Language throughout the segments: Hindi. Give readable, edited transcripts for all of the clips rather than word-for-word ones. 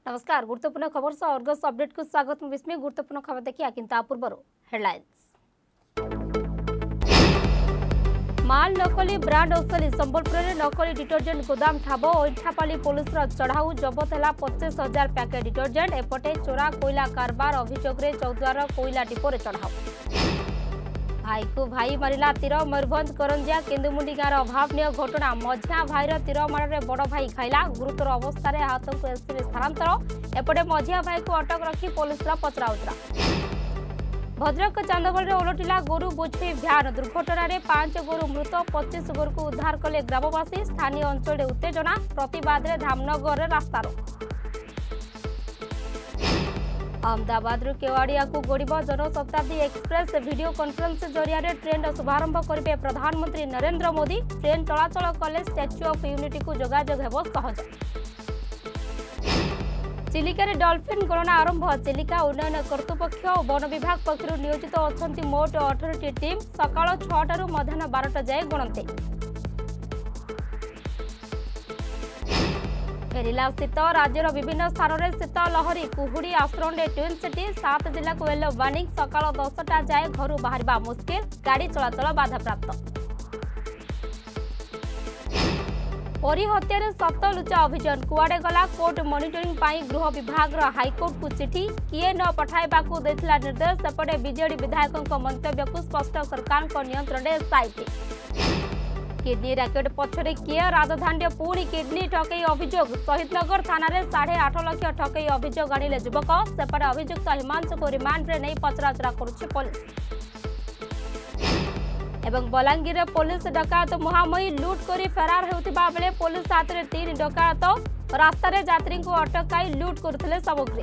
नमस्कार। गुरुत्वपूर्ण खबर सह अर्गस अपडेट को स्वागत। मैं विस्मय। गुरुत्वपूर्ण खबर देखिए किंतु पूर्व हेडलाइंस। माल नकली ब्रांड औषधि संबलपुर में नकली डिटर्जेंट गोदाम ठाब ओइठापाली पुलिस चढ़ाऊ जबत है 25,000 पैकेट डिटर्जेंट। एपटे चोरा कोईला कारबार अभियोग में चौद्वार कोईला डिपोरे चढ़ाऊ। भाई को भाई मारिला तीर। मयूरभंज करंजिया केन्दुमुंडी गाँव अभावन घटना। मझिया भाईर तीर माड़े बड़ भाई खाइला। गुरुतर अवस्था आहत को एससीबी स्थानांतर। एपटे मझिया भाई को अटक रखी पुलिस पचराउचरा। भद्रक चांदवल ओलटिला गोरु बोझे भ्यान। दुर्घटना में 5 गोरु मृत 25 गोरु को उद्धार कले ग्रामवासी। स्थानीय अंचल उत्तेजना। प्रतिवाद में धामनगर रास्तारोक। अहमदाबाद केवाड़िया को गोड़ब जनशताब्दी एक्सप्रेस। वीडियो कॉन्फ्रेंस जरिया ट्रेन शुभारंभ करेंगे प्रधानमंत्री नरेंद्र मोदी। ट्रेन चलाचल कले स्टैच्यू ऑफ यूनिटी को जोगाजोग हेब सहज। चिलिका डॉल्फिन गणना आरंभ। चिलिका उन्नयन कर्तृपक्ष और वन विभाग पक्षर नियोजित अच्छा मोट 18टी टीम। सकाल 6 मध्याह्न 12टा जाए गणते। फेरिला शीत। राज्यर विभिन्न स्थान में शीत लहरी। कुहुड़ी आश्रम ट्विन सिटी। 7 जिला को येलो वार्निंग। सकाल 10टा जाए घर बाहर मुस्किल। गाड़ी चलाचल बाधाप्राप्त। परी हत्यार सत लुचा अभियान कुआडे गला। कोर्ट मॉनिटरिंग पाई गृह विभाग हाईकोर्ट को चिठी। किए न पठाइबा को देथिला निर्देश। सेपटे बीजेडी विधायकों मंतव्य को स्पष्ट सरकार नियंत्रण में एसआईटी। किडनी रैकेट पछरे किए राजधानी पुणी किडनी ठकई अभियोग। शहीदनगर थाना 8.5 लाख ठकई अभियोग आनिले युवक। सेपटे अभियुक्त हिमांशु को रिमांड रे नहीं पचराउचरा करुछि पुलिस। एवं बलांगीर पुलिस डकायत मुहामही लुट करी फेरार होतिबा बेले पुलिस हाथ में 3 डकायत रास्ता रे यात्री को अटकाई लुट करथिले सामग्री।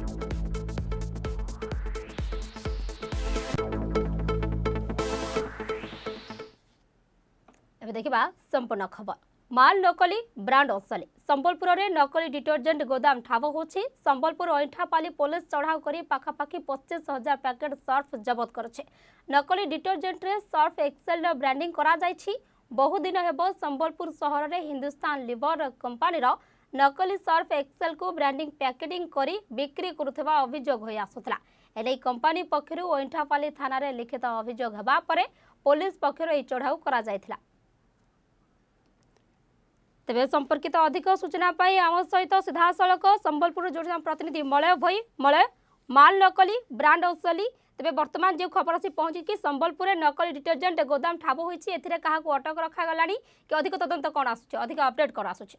एबे देखिबा संपूर्ण खबर। माल नकली ब्रांड औषधि संबलपुर में नकली डिटर्जेंट गोदाम ठाब होछि। संबलपुर ओइठापाली पुलिस चढ़ाऊ करी पाखापाखी 25,000 पैकेट सर्फ जबत करछे। नकली डिटर्जेंट रे सर्फ एक्सेल ब्रांडिंग करा जायछि। बहु दिन हेबो संबलपुर शहर में हिंदुस्तान लिवर कंपनी नकली सर्फ एक्सेल को ब्रांडिंग पैकेटिंग करी बिक्री करुवा अभियोग होई आसुतला। एने कंपनी पक्षरु ओइठापाली थाना रे लिखित अभियोग हेबा परे पुलिस पक्षरु ए चढ़ाऊ करा जायथिला। तेज संपर्कित अधिक सूचना पाई आम सहित सीधा सड़क संबलपुर जोड़ प्रतिनिधि मलय भई। मलय, माल नकली ब्रांड औषधि तेज वर्तमान जो खबर आसी पहुंची कि संबलपुर नकली डिटर्जेंट गोदाम ठाब होइछि। एथिरे काहाकू अटक रखा गलानी कि अधिक तदंत कौन आसुछि, अधिक अपडेट कौन आसुछि?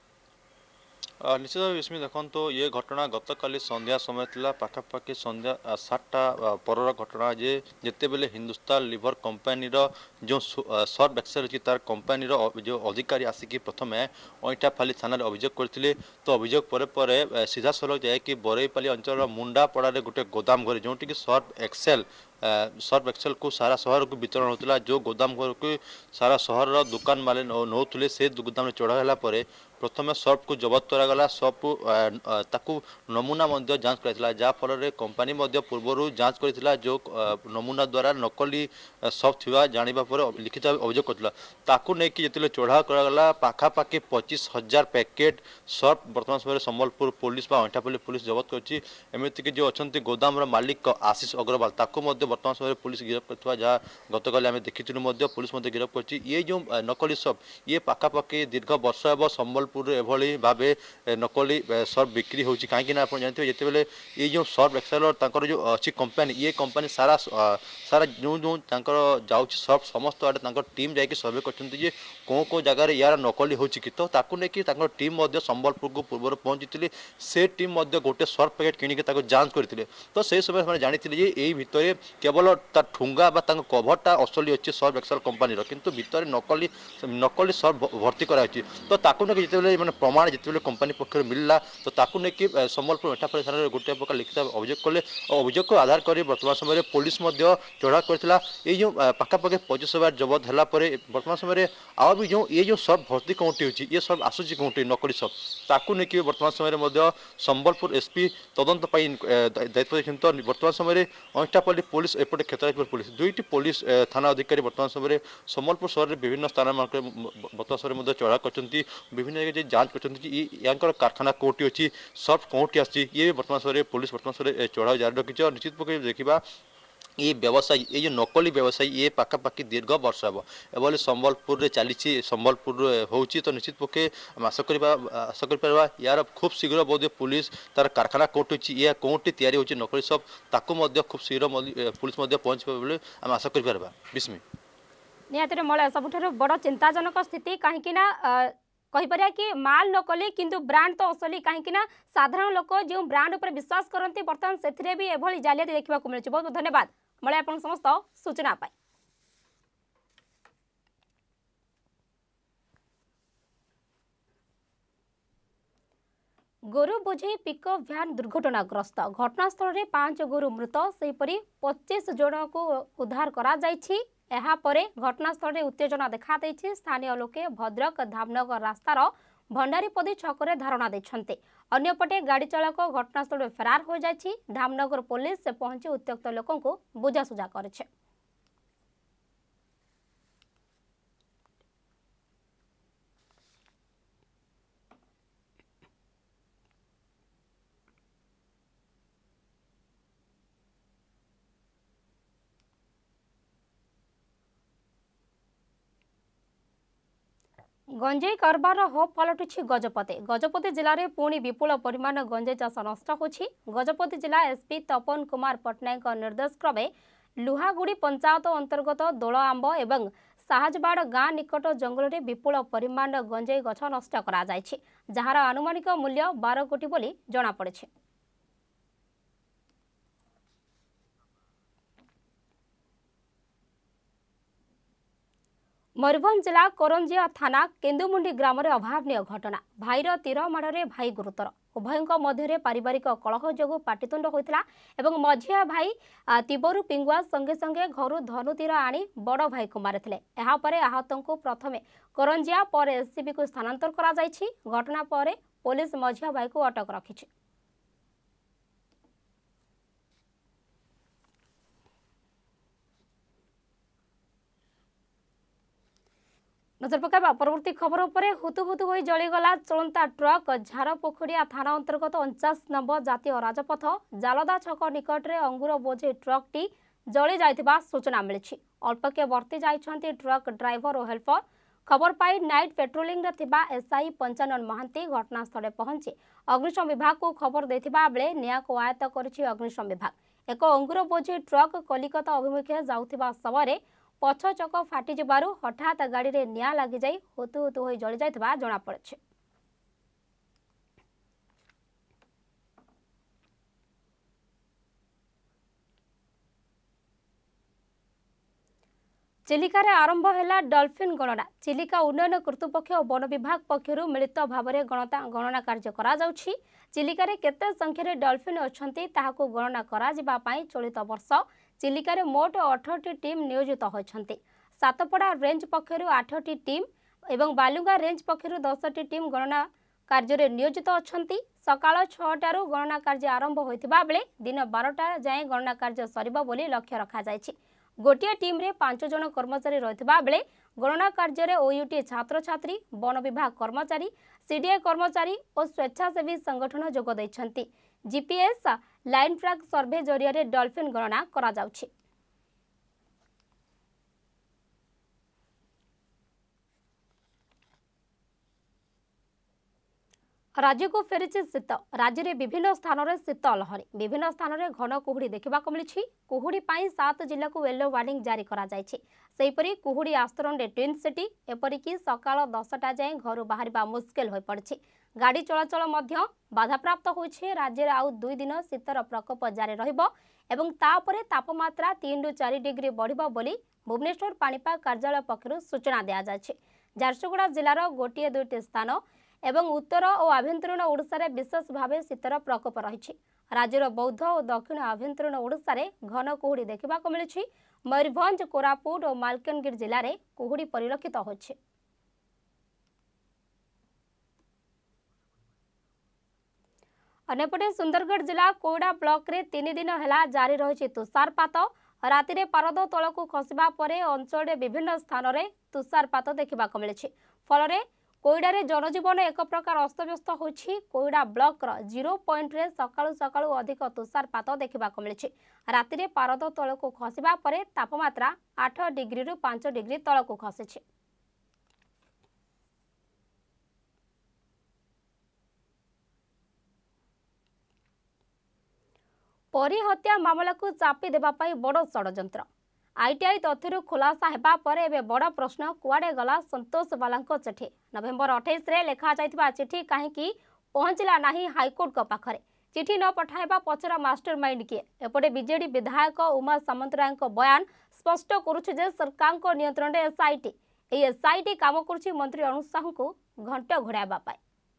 निश्चित विस्मय देखो ये घटना गतकाली संध्या समय था पाखापाखि संध्या 7टा पर घटना जे जिते बेले हिंदुस्तान लिवर कंपनी जो सर्फ एक्सेल अच्छी तार कंपनी जो अधिकारी आसिक प्रथम ओइठापाली थाना अभियोग करते। तो अभियोग पर सीधा सड़क जाए कि बरईपाली अंचल मुंडापड़े गोटे गोदाम घर जो सर्फ एक्सेल को सारा सहर को वितरण होता। जो गोदाम घर को सारा सहर दुकान माले नौले से गोदाम चढ़ाला प्रथम सर्फ को जबत करागला। सर्फ ताकू नमूना जांच कराइला जहाँफल कंपनी पूर्वर जांच करथिला। जो नमूना द्वारा नकली सर्फ थिबा जानिबा पर लिखित अभियोग करथिला। ताकू नै कि जतिले चढ़ाव करागला पाखापाखि 25,000 पैकेट सर्फ वर्तमान समय संबलपुर पुलिस बा ओइठापाली पुलिस जबत करछि। एमिति कि जो अछंती गोदाम मालिक आशीष अग्रवाल ताकू वर्तमान समय पुलिस गिरफ्त करथिबा जहाँ गतकाली आम देखिथिलु पुलिस गिरफ्त करछि। ये जो नकली सर्फ ये पाखापाखि दीर्घ वर्ष हेब संबलपुर एभली भावे नकली सर्फ बिक्री होछि। कहीं आप जानते हैं जिते ये जो सर्फ एक्सेल तांकर जो अच्छी कंपनी ये कंपनी सारा सारा जो जो जाऊँच सर्फ समस्त आड़े टीम जाकि सर्वे कर कौ जगार यार नकली होछि कि तो ताकू नहीं टीम संबलपुर को पूर्व पहुंची से टीम गोटे सर्फ पैकेट किणिक जांच करते। तो से समय जानी यही भितर केवल तार ठुंगा कभरटा असली अच्छे सर्फ एक्सेल कंपनी किंतु भितर नकली नकली सर्फ भर्ती कराई। तो ताकू नहीं जिते प्रमाण जिते कंपनी पक्ष मिलला तो ताकू नहीं संबलपुर ओइठापाली थाना गोटे प्रकार लिखित अभियोग कले। अभियोग को आधार कर वर्तमान समय पुलिस चढ़ाऊ करथिला। ये जो पाखापाखि 25,000 जबत है वर्तमान समय आ भी जो ये जो सर्फ भर्ती कौटी होची ये सर्फ आसूची कौटी नकली सर्फ ताकू नहीं वर्तमान समय संबलपुर एसपी तदंत दायित्व देखते। वर्तमान समय ओइठापाली पुलिस एपटे क्षेत्राधिकारी पुलिस 2टी पुलिस थाना अधिकारी वर्तमान समय संबलपुर सहर विभिन्न स्थान वर्तमान समय चढ़ाऊ कर विभिन्न जे जांच कर कारखाना कोटी अच्छी सफ्ट कोटी आसी ये वर्तमान समय पुलिस वर्तमान समय चढ़ाऊ जारी रखी और निश्चित पक्ष देखा ये व्यवसायी ये जो नकली व्यवसायी ये पाखापाखि दीर्घ वर्ष हम एभली संबलपुर चली संबलपुर होची तो निश्चित पक्षे आशा कर यार खूब शीघ्र बोध पुलिस तार कारखाना कोट होची या कोटी तैयारी होची नकली सब ताकू खूब शीघ्र पुलिस पहुँच पाए आम आशा कर विस्मी निहाती मलय सबुठ बड़ चिंताजनक स्थिति कहीं कहीपर कि माल नकली किंतु ब्रांड तो असली कहीं साधारण लोक जो ब्रांड उपर विश्वास करते बर्तमान से भी एभली जालियाती देखा मिलूँ। बहुत बहुत धन्यवाद मलय आप समस्त सूचना पाई। गोरु बोझे पिकअप भ्यान दुर्घटनाग्रस्त घटनास्थल में 5 गोरु मृत सेहीपरि 25 जन को उद्धार करा जायछि। एहा परे घटनास्थल में उत्तेजना देखा देछि। स्थानीय लोके भद्रक धामनगर रास्तार भंडारीपदी छकरे धारणा देछन्ते। अन्यपटे गाड़ी चालक घटनास्थल में फरार हो जायछि। धामनगर पुलिस से पहुंची उत्त्यक्त लोकों को बुझासुझा करिछि। गंजेई कारबार हो पलटुछि गजपति। गजपति जिले में पुणी विपुल परिमाण गंजेई चाष नष्ट होछि। गजपति जिला एसपी तपन कुमार पट्टनायक निर्देश क्रमे लुहागुड़ी पंचायत अंतर्गत दोल आंब एवं साहजबाड़ गाँ निकट जंगल में विपुल परिमाण गंजेई गछ नष्ट करा जायछि, जहार आनुमानिक मूल्य 12 कोटी बोली जना पड़िछि। मयूरभंज जिला करंजिया थाना केन्दुमुंडी ग्राम में अभावनीय घटना। भाईर तीर माड़े भाई गुरुतर। उभयों मध्य पारिवारिक कलह जो पाटितुंड होता एवं मझिया भाई तिबरू पिंगुआ संगे संगे घर धनु तीर आनी बड़ भाई को मारिथिले। एहा परे आहतों को प्रथमे करंजिया पर एससीबी को स्थानांतर करा जायछि। घटना पर पुलिस मझिया भाई को अटक रखिछि। नजर पकाइबा परवर्ती खबर उपरे हुतु हुतु होई जलीगला चलंता ट्रक। झारपोखरिया थाना अंतर्गत 49 नंबर जातीय राजपथ जालदा छक निकट में अंगूर बोझे ट्रकटी जली जाइथिबा सूचना मिली। अल्पके वर्ती जाइछन्ति ट्रक ड्राइवर और हेल्पर। खबर पाई नाइट पेट्रोलिंग रे थिबा एसआई पंचानन महांती घटनास्थल पहुंची अग्निशम विभाग को खबर देथिबा बेले निया को आयत्त करिछि अग्निशम विभाग। एक अंगूर बोझे ट्रक कलिकता अभिमुखे जाउथिबा समय पछ चक फाटी जबारु हठात गाड़ी रे निया लागि जाई हुतु हुतु होई जली जाइथिबा जणा पड़छि। चिलिका रे आरंभ हैला डॉल्फिन गणना। चिलिका उन्नयन कर्तृपक्ष और वन विभाग पक्षरु मिलित भाव में गणना कार्य करा जाउछि। चिलिका रे केते संख्या डॉल्फिन अछंती ताहाको गणना करा जिबा पई चलित वर्ष चिलिका रे मोट 18टी टीम नियोजित होइछन्ती। सातपड़ा रेंज पक्षरु 8टी टीम एवं बालुंगा रेंज पक्षरु 10टी टीम गणना कार्य रे नियोजित अछंती। सकाळ 6टारू गणना कार्य आरंभ होइथिबा बेले दिन 12टा जाए गणना कार्य सरिबा बोली लक्ष्य रखा जायछि। गोटिया टीम रे 5 जन कर्मचारी रहिथिबा बेले गणना कार्य रे ओयूटी छात्र छात्री वन विभाग कर्मचारी सीडीए कर्मचारी और स्वेच्छासेवी संगठन जोग दैछन्ती। जीपीएस लाइन ट्रैक सर्वे जरिया रे डॉल्फिन गणना करा जाउछि। राज्य को फेरिछि शीत। राज्य में विभिन्न स्थान में शीत लहरी। विभिन्न स्थान में घन कुहुड़ी देखा मिली। कुहुड़ी 7 जिला को येलो वार्निंग जारी करा जायछि। सेहीपरि कुहुड़ी आस्तरण ट्विन सिटी एपरिकी सकाळ 10टा जाए घर बाहर मुस्किल हो पड़ी। गाड़ी चलाचल बाधाप्राप्त होइछे। राज्य में आउ 2 दिन शीतर प्रकोप जारी रहिबो एवं तापरे तापमात्रा 3 ରୁ 4 डिग्री बढ़िबो बोली भुवनेश्वर पाणीपाग कार्यालय पक्षरु सूचना दिया जायछि। झारसुगुड़ा जिलार गोटे 2टी स्थान एवं उत्तर और आभ्यंतरीण ओडिशा रे विशेष भाव शीतर प्रकोप रही। राज्यर बौद्ध और दक्षिण आभ्यंतरीण ओडिशा रे घन कुहुड़ी देखा मिली। मयूरभंज कोरापुट और मालकानगिरी जिले में कुहुड़ी परिलक्षित होइछि। अन्यपटे सुंदरगढ़ जिला कोयडा ब्लॉक रे 3 दिन है जारी रही तुषारपात। राति रे पारद तल को खसवा पर अंचल विभिन्न स्थान में तुषारपात देखा मिली। फल कोईडारे जनजीवन एक प्रकार अस्तव्यस्त होछि। कोईडा ब्लॉक रो 0 पॉइंट रे सकाळु सकाळु अधिक तुषारपात देखा मिली। राति रे पारद तलक खसवा परे तापमात्रा 8 डिग्री रु 5 डिग्री तलक खसी। परी हत्या मामला को चापी देबा पाई बड़ षड्यंत्र। आईटीआई तथ्य खुलासा हेबा परे एबे बड़ प्रश्न कुआडे गला संतोष बालांको चिठी। नवेम्बर 28 रे लेखा जायतिबा चिठी काहेकि पहुंचला नाही हाईकोर्ट को पाखरे। चिठी न पठाइबा पछरा मास्टरमाइंड किए। एपटे बीजेडी विधायक उमा सामंतराय को बयान स्पष्ट करूछि जे सरकार को नियंत्रण रे एसआईटी एसआईटी काम करूछि मंत्री अनुज साहू को घंटा घोड़ाबा पाई।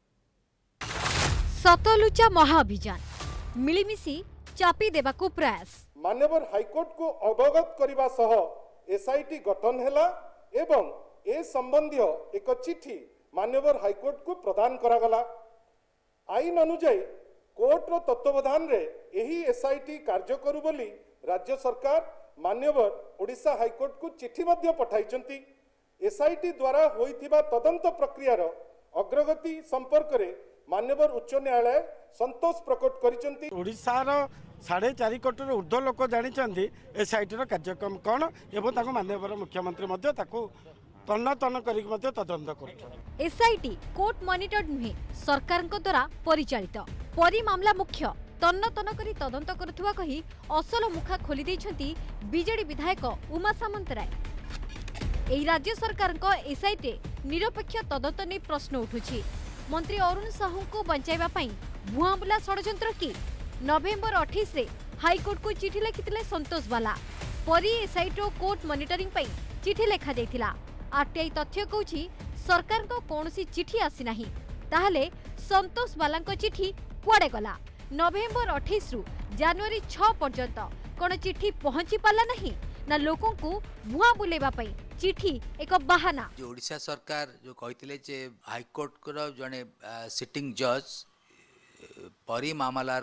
सतलुचा महाअभियान मिलीमिशी चापी देबाकू प्रयास। मान्यवर हाईकोर्ट को अवगत करने सह एसआईटी गठन हैला एवं ए संबंधी एक चिठी मान्यवर हाईकोर्ट को प्रदान करागला। आईन अनुଯାयी कोर्ट रो तत्वावधान रे एही एसआईटी कार्य करू बोली राज्य सरकार मान्यवर ओडिशा हाईकोर्ट को चिठी मध्य पठाइचंती। एसआईटी द्वारा होइथिबा तदंत प्रक्रियार अग्रगति संपर्क रे मान्यवर उच्च न्यायालय संतोष प्रकट करिचंती। ओडिशा रो 4.5 कोटी ऊर्ध्व लोक जानी एसआईटी कार्यक्रम कौन एवं माननीय मुख्यमंत्री तन्न तन्न कर तदंत कर। एसआईटी कोर्ट मॉनिटर्ड नुहे सरकार द्वारा परिचालित। परी मामला मुख्य तन्न तन्न करी तदंत करुवा कही असल मुखा खोली देइछंती बीजेडी विधायक उमा सामंतराय। एही राज्य सरकार एसआईटी निरपेक्ष तदंत ने प्रश्न उठुछि। मंत्री अरुण साहू को बंचाइबा पई भुआ बुला षड्यंत्र की। नवेम्बर 28 रे हाईकोर्ट को चिठी लिखिथिले संतोष बाला। परी एसआईटी कोर्ट मॉनिटरिंग पई चिठी लेखा जाइथिला। आरटीआई तथ्य कहूछि सरकार को कोनोसी चिठी आसी नाही। ताहले संतोष बालांको चिठी कुआडे गला? नवेम्बर 28 रु जनवरी 6 पर्यंत कोन चिठी पहुंची पाला नाही ना लोकों को भुआ बुलेबा पई चिठी एक बहाना। जो ओडिशा सरकार जो कहिथिले जे हाईकोर्ट को जने सिटिंग जज परी मामलार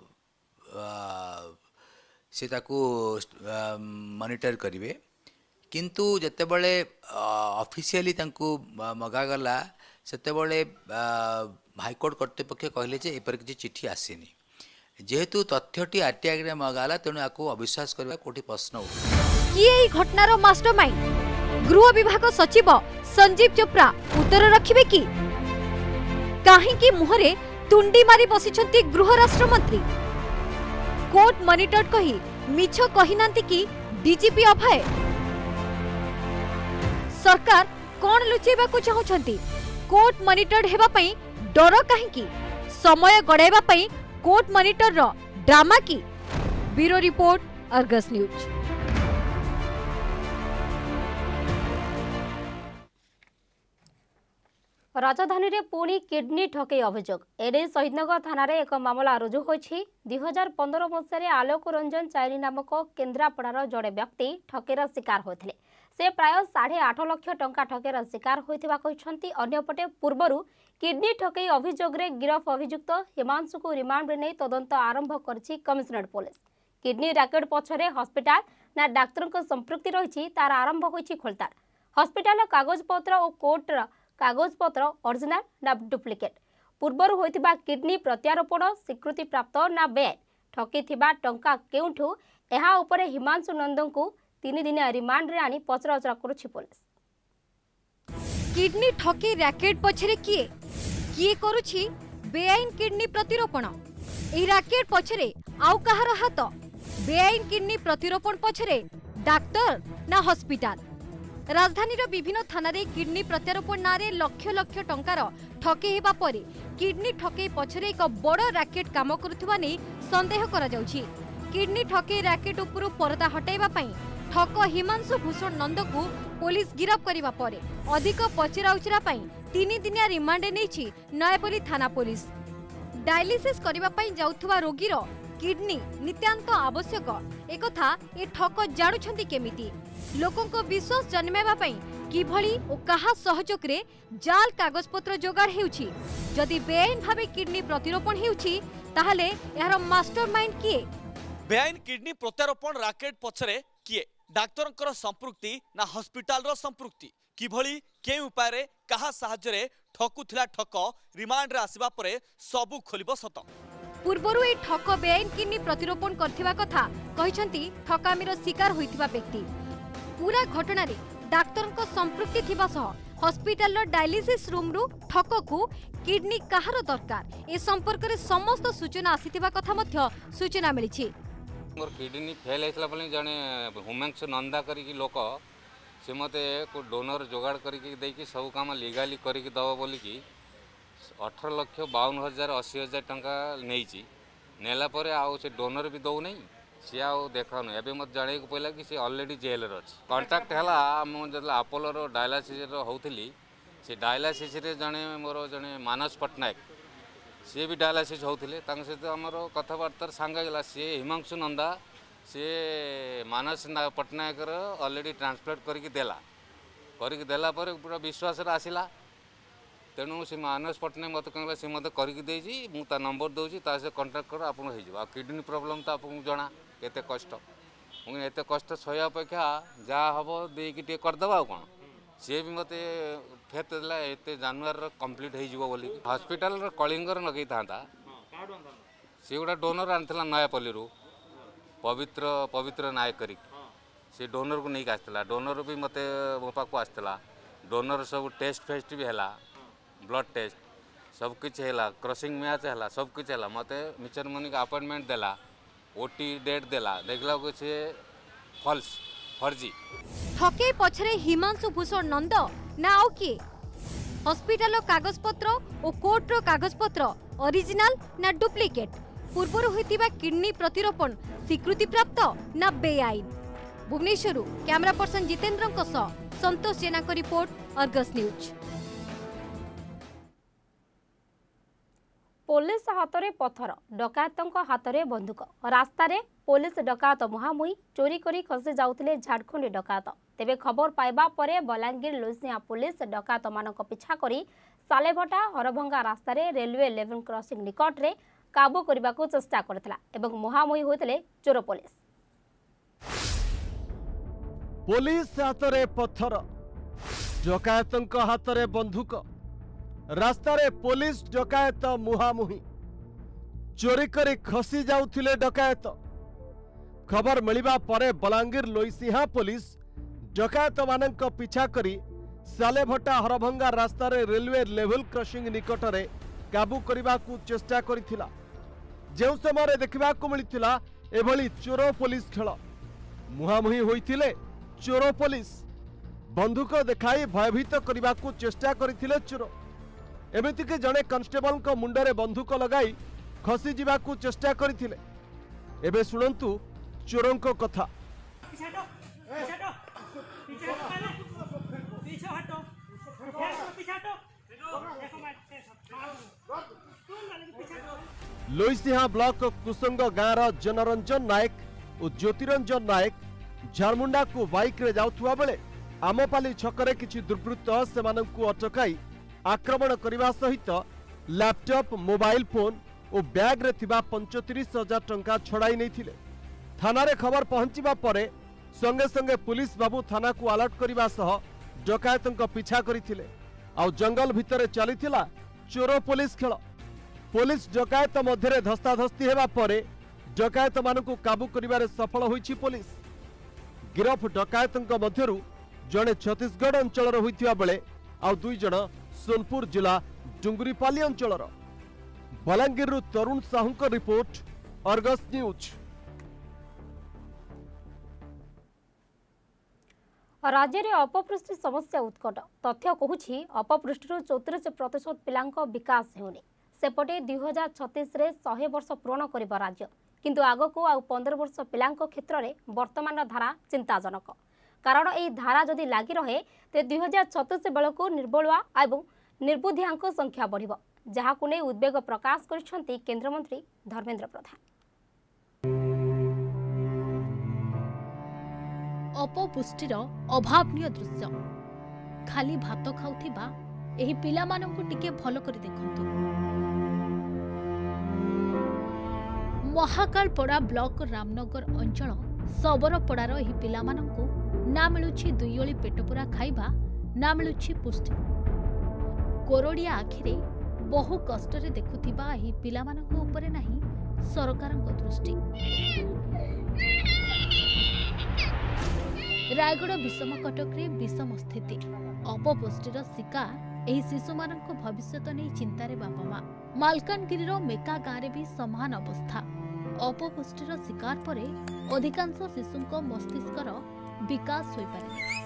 से ताकू मॉनिटर करिवे किंतु जेतेबेले ऑफिशियली तांकू मगागला सेतेबेले हाईकोर्ट कर्तृपक्ष कहले जे एपर किछि चिठी आसीनी। जेहेतु तथ्यटी आरटीआई रे मगाला तेणु आकू अविश्वास करबा कोठी प्रश्न उठे। कि एई घटनार मास्टरमाइंड गृह विभाग सचिव संजीव चोप्रा उत्तर रखिबे कि? काहे कि मुहरे तुंडी मारी बसिछंती गृह राष्ट्र मंत्री। कोर्ट मॉनिटर्ड कही मिछ कहिनांती कि डीजीपी अभय। सरकार कोन लुचेबा को चाहुछंती? कोर्ट मॉनिटर्ड हेबा पई डर काहे कि? समय गड़ाइबा पई कोर्ट मॉनिटर रो ड्रामा की? Bureau report Argus news. राजधानी रे पुणी किडनी ठकेई अभियोग। एने शहीदनगर थाना रे एक मामला रुजु होछि। 2015 मसीह रे आलोक रंजन चाइनी नामक केन्द्रापड़ार जड़े व्यक्ति ठकेईर शिकार होते। से प्राय 8.5 लाख टंका ठकेईर शिकार होइथिबा कहिसंती। अन्यपटे पूर्वरु किडनी ठकेई अभियोग रे गिरफ अभियुक्त हिमांशु को रिमांड रे नै तदंत आरंभ करछि कमिशनरेट पुलिस। किडनी रैकेट पछरे हॉस्पिटल ना डाक्टर को संपृक्ति रहिछि तार आरंभ होइछि खोलतार। हॉस्पिटल कागजपत्र और कोर्ट कागजपत्र ओरिजिनल ना डुप्लिकेट। पूर्वर होइथिबा किडनी प्रत्यारोपण स्वीकृति प्राप्त ना बेआईन। ठकी थिबा टंका केउठु एहा उपरे हिमांशु नंदन को 3 दिन रिमांड रे आनी पचराउचरा करूछि पुलिस। किडनी ठकी रैकेट पछरे किए करूछि बेआईन किडनी प्रतिरोपण? एही रैकेट पछरे आउ कहार हाथ? बेआईन किडनी प्रतिरोपण पछरे डाक्टर ना हॉस्पिटल? राजधानी विभिन्न थाना रे किडनी प्रत्यारोपण नारे लक्ष लक्ष टंकार ठके हेबा परे किडनी ठके पछरे एक बड़ रैकेट काम करुथुवा नै संदेह करा जाउछि। किडनी ठके रैकेट उपरु परदा हटाइबा पई ठक हिमांशु भूषण नंद को पुलिस गिरफ करिबा परे अधिक पचराउचरा पई 3 दिनिया रिमांड नेछि नयापल्ली थाना पुलिस। डायलिसिस करिबा पई जाउथुवा रोगीर किडनी नित्यांत आवश्यक एकथा ए ठक जाणुछंती केमिति? लोकों को विश्वास जन्मेबा पई किभली ओ कहा सहयोग रे जाल कागजपत्र जोगाड़ हेउछि? जदि बेआईन भावे किडनी प्रतिरोपण हेउछि ताहले यार मास्टरमाइंड किए? बेआईन किडनी प्रत्यारोपण रैकेट पछरे किए? डाक्तरंकर संपृक्ति ना हॉस्पिटल रो संपृक्ति? किभली के उपाय रे कहा साहाय्य रे ठकुथिला ठक रिमांड रे आसीबा परे सबु खोलिबो सत। पूर्वरु ए ठक बेआईन किडनी प्रतिरोपण करथिबा कथा कहिसंती ठकामीर शिकार होइथिबा व्यक्ति। पूरा घटना रे डाक्टर को संपृक्ति थिबा सह हॉस्पिटल डायलिसिस रूम रु ठक को किडनी कहार दरकार ए संपर्क रे समस्त सूचना आसीथिबा कथा मध्य सूचना मिलिछि। मोर किडनी फेल होइतला बोली जने हुमांशु नंदा करिकी लोक से मते को डोनर जोगाड़ करिकी देकी सब काम लीगली करिकी दबो बोली की 18,52,80,000 टंका नेइची नेला परे आउ से डोनर भी दौ नहीं सी आउ देखा नहीं एबे मत जाने को पहला कि से ऑलरेडी जेल रे अछि। कांटेक्ट हला हम जतला अपोलो रो डायलिसिस रो होउथली से डायलिसिस रे जने मोर जने मानस पटनायक सी भी डायलिसिस होउथले तांग से तो हमरो कथाबार्ता सांगा गेला से हिमांशु नंदा से मानस पटनायक रो ऑलरेडी ट्रांसप्लांट करके देला पर पूरा विश्वास रे आसिला तेणु से मानस पटनायक मत कहला से मत करके देजी मु ता नंबर दोजी ता से कांटेक्ट कर आपन हो जिबा। किडनी प्रॉब्लम तो आपन जणा केते कष्ट मुझे एते कष्ट सह्य अपेक्षा जा हबो देकी टे कर दबा कोन सी भी मत फेत देला एते जनवरी कंप्लीट हो जिवो बोली हॉस्पिटल रो कलिंगर नगई थांता से गोटा डोनर आनथला नयापल्ली रु पवित्र नायक करी से डोनर को नहीं आसला डोनर भी मते मो पाक आसला डोनर सब टेस्ट फेस्ट भी हैला ब्लड टेस्ट सब किछ हैला क्रॉसिंग मैच हैला सब किछ हैला मते मिचर मनी का अपॉइंटमेंट देला ओटी डेट देला देखला को से फॉल्स फर्जी ठके पछरे हिमांशु भूषण नंद ना आउ की हॉस्पिटल कागज पत्र और कोर्ट रो कागज पत्र ओरिजिनल ना डुप्लिकेट पूर्वर होइतिबा किडनी प्रतिरोपण स्वीकृति प्राप्त ना बेआईन। भुवनेश्वर कैमरा पर्सन जितेंद्र संतोष जेना को रिपोर्ट अर्गस न्यूज। पुलिस हाथरे पत्थर डकायतों हाथरे बंदूक रास्तार पुलिस डकायत मुहामुही चोरी करी खसी जाउथिले झारखंडी डकायत। तेबे खबर पाइबा परे बलांगीर लोसिया पुलिस डकायत मानक पिछा करी सालेभटा हरभंगा रास्तार रेलवे लेवल क्रॉसिंग निकट रे काबू करने को चेष्टा करथिला एवं मुहामुही होइतले चोर पुलिस। पुलिस हाथरे पत्थर डकायतों हाथरे बंदूक रास्तारे पुलिस डकायत मुहामुही चोरी करी खसी जाउथिले डकायत। खबर मिलिबा परे बलांगीर लोईसिंहा पुलिस डकायत मानक पिछा करी सालेभटा हरभंगा रास्तारे रेलवे लेवल क्रॉसिंग निकट रे काबू करने को चेष्टा करिथिला। जो समय देखा मिलता एभली चोर पुलिस खेल मुहामुही होइथिले चोर पुलिस बंदूक देखाई भयभीत करने को चेष्टा करथिले चोर। एमितिक जड़े कन्स्टेबल को मुंडरे बंदूक लगाई खसी जावाक चेष्टा करथिले। एबे सुनंतु चोरों को कथा। लोईसिंहा ब्लॉक कुसंग गाँव जनरंजन नायक और ज्योतिरंजन नायक झारमुंडा को बाइक रे जाउथुवा बेले आमपाली छकरे किछि दुर्बृत्त सेमानंकु अटकाई आक्रमण करने सहित लैपटॉप मोबाइल फोन और बैग रे थिबा 35,000 टंका छड़ाई नहीं। थाना रे खबर पहुंचीबा परे संगे संगे पुलिस बाबू थाना को अलर्ट करने सह डकायतों पिछा करथिले। आउ जंगल भितर चलीथिला चोर पुलिस खेल। पुलिस डकायत मध्य धस्ताधस्ती हेबा परे डकायत मानकु काबू करिबारे सफल होइछि पुलिस। गिरफ डकायतों मध्यरु जड़े छत्तीसगढ़ अंचल होइथिबा बेले आउ दुई जण सोनपुर जिला डुंगरीपाली अंचल। बलांगीर तरुण साहू को रिपोर्ट अर्गस न्यूज। राज्य में अपपृष्टि समस्या उत्कट तथ्य कहूछि अपपृष्टि 34% पिलांक विकास होनी सेपटे 2036 रे 100 वर्ष पूर्ण करिबा राज्य किंतु आगको आउ 15 वर्ष पिलांक क्षेत्र में वर्तमान धारा चिंताजनक। कारण यह धारा जदि लगी रहे तो 2036 बेलू निर्बलुआ और निर्बुद्धियांक संख्या बढ़ जहां नहीं उद्वेग प्रकाश कर केंद्रमंत्री धर्मेंद्र प्रधान। अपपुष्टिर अभावनीय दृश्य खाली भात खाउथिबा एही पिला मानंकु टिके भलो करी देखंतु। महाकालपड़ा ब्लॉक रामनगर अंचल सबरपड़ार एही पिला मानंकु ना मिलुछि दुई ओଳି पेट पूरा खाइबा ना मिलुछि पुष्टि। कोरोड़िया आखिरे बहु कष्टरे देखुथिबा एही पिलामानंको उपरे नाही सरकारଙ୍କ दृष्टि। रायगढ़ विषम कटकरे विषम स्थिति अपपुष्टिर शिकार एही शिशुमानंको भविष्यत नहीं चिंतारे बापा माँ। मालकानगिरीर मेका गाँव भी समान अवस्था। अपपुष्टिर शिकार परे अधिकांश शिशुंको मस्तिष्कर विकास होई पारे।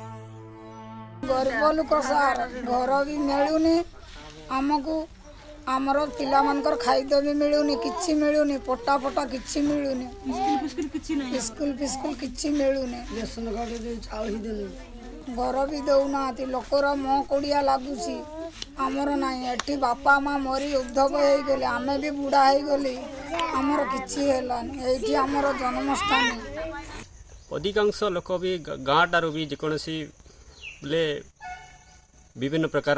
गरीब लोक सार घर भी मिलूनी आमको आमर पिला मानकर खाद्य भी मिलूनी किछि मिलूनी पट्टा पट्टा किछि मिलूनी स्कूल फिस्कुल किछि मिलूनी रेशन कार्ड दे चाउल ही देले घर भी दउना लोकर मुह कोड़िया लगुची आमर नाही एठी बापा माँ मरी उद्धव हो गले आमे भी बुढ़ा हो गले आमर किछि हेलानी एठी आमर जन्मस्थान। अधिकांश लोक भी गाँ टारू भी जेकोसी बोले विभिन्न प्रकार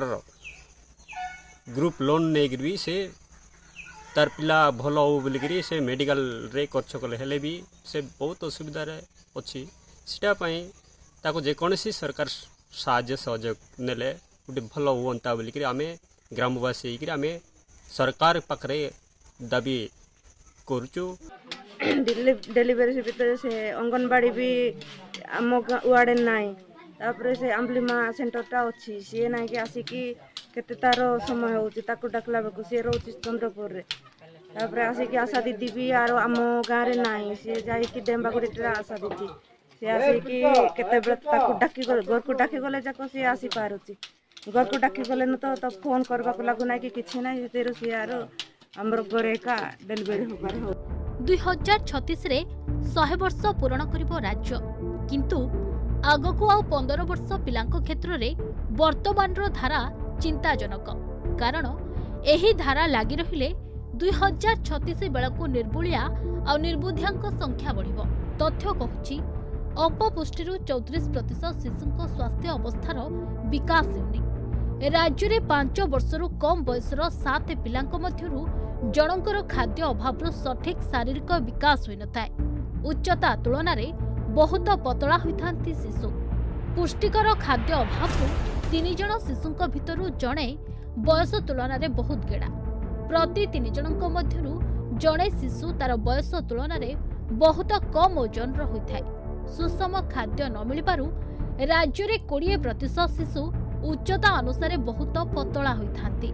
ग्रुप लोन नहीं भी से तार पिला भल हो बोलिकी से मेडिकल रे खर्च कले हेले भी से बहुत असुविधा अच्छी सीटापी ताको जेकोसी सरकार साहाय्य सहयोग नेले गोटे भल हुआ बोलिकी आम ग्रामवासी होकर आम सरकार पाखे दाबी करुचु। डेलीवरी सुविधा से अंगनवाड़ी भी आम वार्डे नाई तापर से आम्बलीमा सेंटरटा अच्छी सी ना कि आसिकी केते तार समय होची ताकू डाकला बेकु सी रोची चंद्रपुर रे तापर आसिकी आशा दीदी भी आर आम गाँव रे नाई सी जाई कि डेम्बागुड़ी आशा दीदी सी आसिकी केते बेले ताकू डाकी घर को डाकी गले जाको सी आसी पारुची घर को डाकी गले न तो फोन करबा को लागु ना कि किछि ना तेरो सी आर हमर घरे का डेलीवरी होबार हो। 2036 रे 100 वर्ष पूर्ण करिबो राज्य किंतु आगकू आउ 15 वर्ष पिलांको क्षेत्र रे वर्तमान रो धारा चिंताजनक कारण एही धारा लागि रहिले 2036 बेलकू निर्बुलिया आ निर्बुद्धियांक संख्या बढ़िबो। तथ्य कहूची अपपुष्टिरु 34% शिशुंको स्वास्थ्य अवस्थार विकास हेउनी। राज्य रे 5 वर्षरु कम बयसर 7 पिलांको मध्यरु जनकर खाद्य अभावरु सठिक शारीरिक विकास होई नथाय। उच्चता तुलन रे बहुत पतला होइथांती शिशु। पुष्टिकर खाद्य अभावरु 3 जण शिशुंक भितरु जणे बयस तुलन रे बहुत गेड़ा। प्रति 3 जनक मध्यरु जणे शिशु तार बयस तुलन रे बहुत कम ओजन रो होइथाय। सुषम खाद्य न मिलिबारु राज्य रे 20% शिशु उच्चता अनुसार बहुत पतला होइथांती।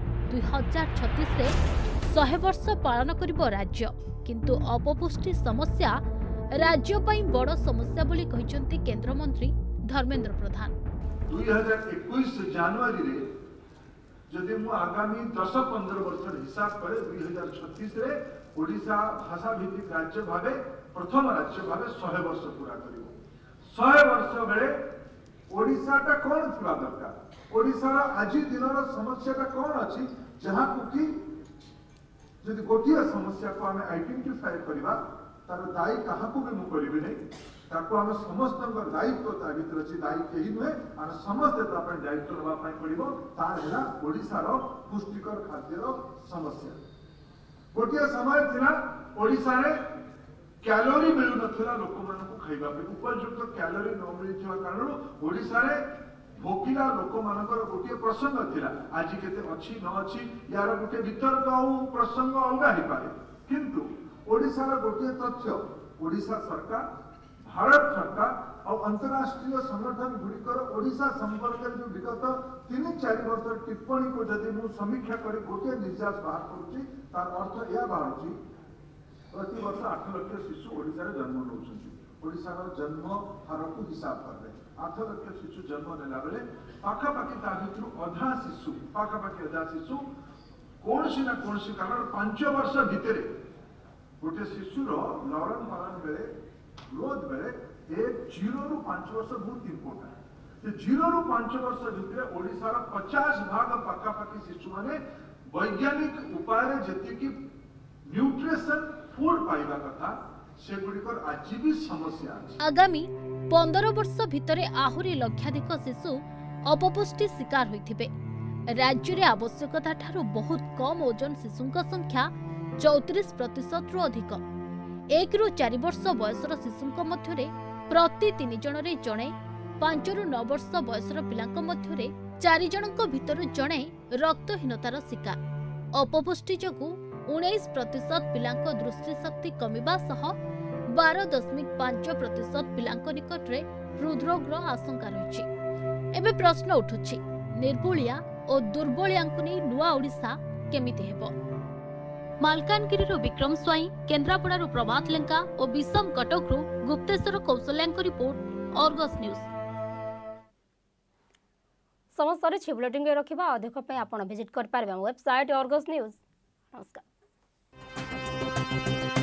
2036 रे 100 वर्ष पालन करिबो राज्य किंतु अपपुष्टि समस्या राज्य पई बड़ समस्या बोली कहिसंती केंद्र मंत्री धर्मेंद्र प्रधान। 2021 जनवरी रे जदि मु आगामी 10-15 वर्ष हिसाब करे 2036 रे ओडिशा भाषा भित्तिक राज्य भावे प्रथम राज्य भावे 100 वर्ष पूरा करिवो। 100 वर्ष बेले ओडिशा ता कोन थिबा दरकार ओडिशा आज दिनर समस्या ता कोन अछि जहां कि जदि गोटिया समस्या को आम आइडेंटिफाई करबा तार दायी क्या भी मुझे करी नहीं ताको आम समस्त दायित्व ता भीतर अच्छी दायी कहीं नुहे आम समस्ते दायित्व नापी पड़ो तार ओडिशार पुष्टिकर खाद्यर समस्या। गोटे समय थिला ओडिशा रे कैलोरी मिलु नथिला लोक मानकु खाइबा पे उपयुक्त कैलोरी न मिलुवा कारण ओडिशा रे भोकिला लोक मानकर गोटे प्रसंग थिला आज केते अछि न अछि यार गोटे वितर्क आउ प्रसंग अलगा ही पारे किंतु ओडिशा रा गोटे तथ्य ओडिशा सरकार भारत सरकार और अंतरराष्ट्रीय संगठन गुड़िकर ओडिशा संपर्क जो विगत 3-4 वर्ष टिप्पणी को जदि मु समीक्षा कर गोटे निर्यास बाहर करुच्ची तार अर्थ यह बाहर प्रति वर्ष 8 लाख शिशु ओडिशा रे जन्म नौछंती। ओडिशा रो जन्म हार को हिसाब करले 8 लाख शिशु जन्म नेला बेले पाखापाखि ता भितरु अधा शिशु पाखापाखि अधा शिशु कोनसी ना कोनसी कारण 5 वर्ष भितरे गोटे शिशुर लरण पालन बेले ग्रोथ बेले 0 ରୁ 5 वर्ष बहुत इंपोर्टेंट 0 ରୁ 5 वर्ष भितर ओडिशार 50% पाखापाखि शिशु माने वैज्ञानिक उपाय जेति कि न्यूट्रिशन फूड पाइबा कथा से गुडिकर आज भी समस्या अछि। आगामी 15 वर्ष भितरे आहुरी लक्षाधिक शिशु अपपुष्टि शिकार होइथिबे। राज्य रे आवश्यकता ठारू बहुत कम ओजन शिशुंक संख्या 34% रु अधिक। 1 ରୁ 4 वर्ष बयसर शिशुंक मध्यरे प्रति 3 जणरे जणे 5 ରୁ 9 वर्ष बयसर पिलांक मध्यरे चारि जनक भितर जणे रक्तहीनतार शिकार। अपपुष्टि जोगु 19% पिलांको दृष्टिशक्ति कमिबा सह 12.5% पिलांको निकटरे हृदरोगर आशंका रहिछि। एबे प्रश्न उठुछि निर्बुलिया और दुर्बलियांकु नै नुआ ओडिशा केमिति हेबो। मालकानगिरी विक्रम स्वाई, केन्द्रापड़ा प्रभात लेंका और विषम Cuttack Gupteswar Kaushalya report, Argus news. समस्त बुलेटिन रखा अधिक आप विजिट कर वेबसाइट अर्गस न्यूज। नमस्कार।